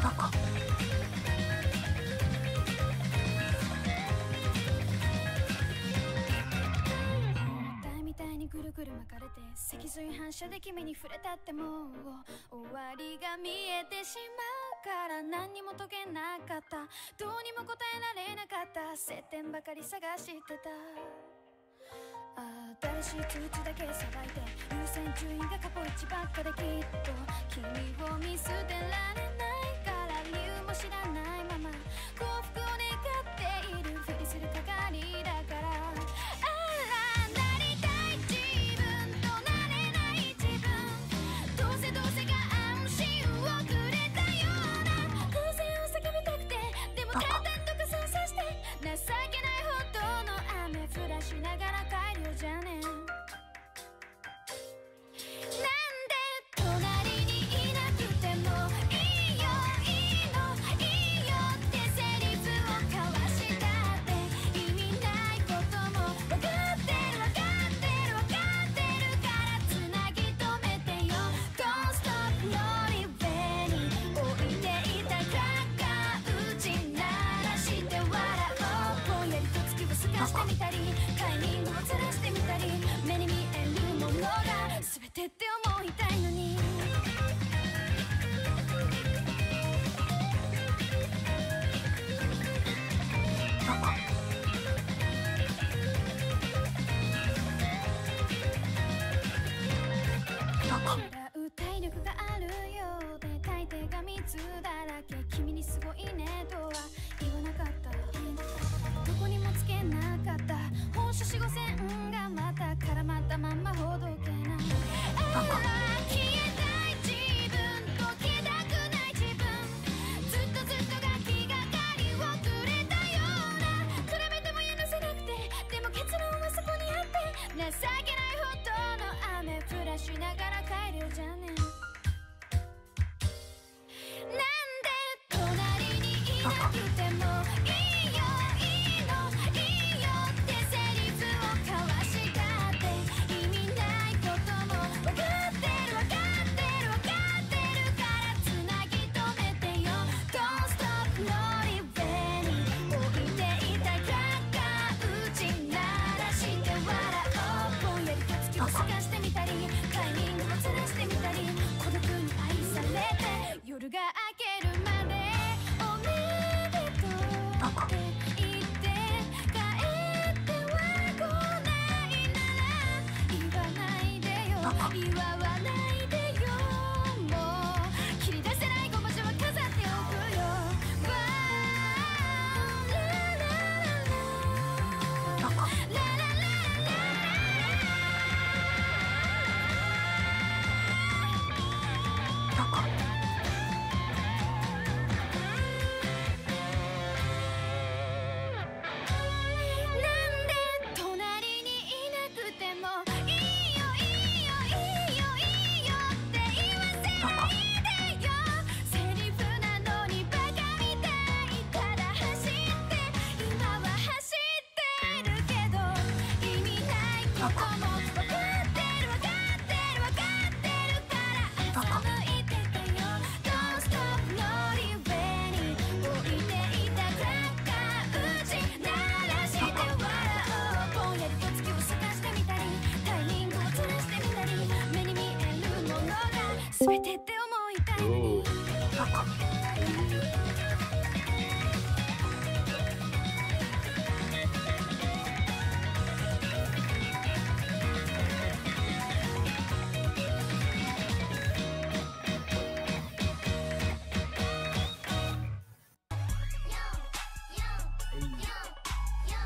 みたいにぐるぐる巻かれて脊髄反射で君に触れたってもう終わりが見えてしまうから何にも解けなかった、どうにも答えられなかった、接点ばかり探してた。新しい通知だけさばいて優先順位が過去一ばっかできっと君を見捨てられないから理由も知らないまま幸福を願っているふりする係だから、なりたい自分となれない自分、どうせが安心をくれたような風船を叫びたくてでもカーテンとか操作して情けないほどの雨降らしながら帰るよじゃねえ。してみたりタイミングをずらしてみたり目に見えるものが全てって思いたいのに嫌う体力があるようで大抵が密だらけ、君にすごいねとは言わなかった、どこにもつけなかった本書4、5線がまた絡まったまんまほどけない、消えたい自分と消えたくない自分、ずっとが気がかりをくれたような、比べても許せなくてでも結論はそこにあって情けないほどの雨降らしながら帰るよじゃねえ。なんで隣にいなくてもいいよいいのいいよってセリフを交わしたって意味ないことも分かってるからつなぎ止めてよ Don't stop 乗り場に置いていたクラッカー打ち鳴らして笑おう、ぼんやりと月を探してみたりタイミングをずらしてみたり孤独に愛されて夜が明けるまでおめでとうって言って帰っては来ないなら言わないでよ言わないでよ、もう切り出せない5文字は飾っておくよ、わーララララララララ全てって思いたいのに